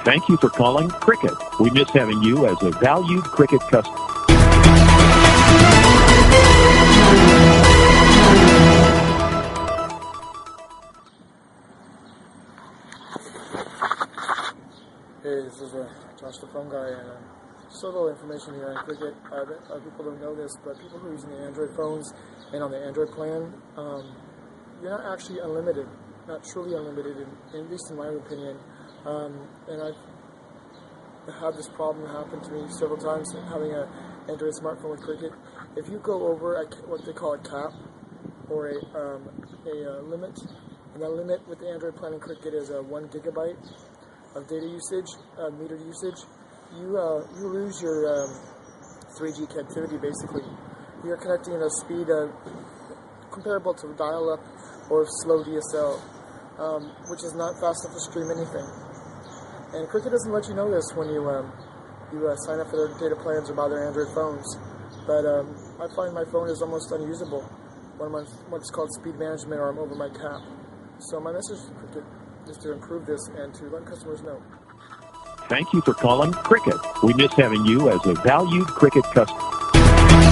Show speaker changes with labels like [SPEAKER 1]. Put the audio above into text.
[SPEAKER 1] Thank you for calling Cricket. We miss having you as a valued Cricket customer.
[SPEAKER 2] Hey, this is Josh the phone guy, and just a little information here on Cricket. People don't know this, but people who are using the Android phones and on the Android plan, you're not actually unlimited, not truly unlimited, at least in my opinion. And I've had this problem happen to me several times having an Android smartphone with Cricket. If you go over what they call a cap or a limit, and that limit with the Android plan and Cricket is 1 gigabyte of data usage, metered usage, you lose your 3G connectivity. Basically, you're connecting at a speed comparable to dial-up or slow DSL, which is not fast enough to stream anything. And Cricket doesn't let you know this when you sign up for their data plans or buy their Android phones. But I find my phone is almost unusable when I'm on what's called speed management or I'm over my cap. So my message to Cricket is to improve this and to let customers know.
[SPEAKER 1] Thank you for calling Cricket. We miss having you as a valued Cricket customer.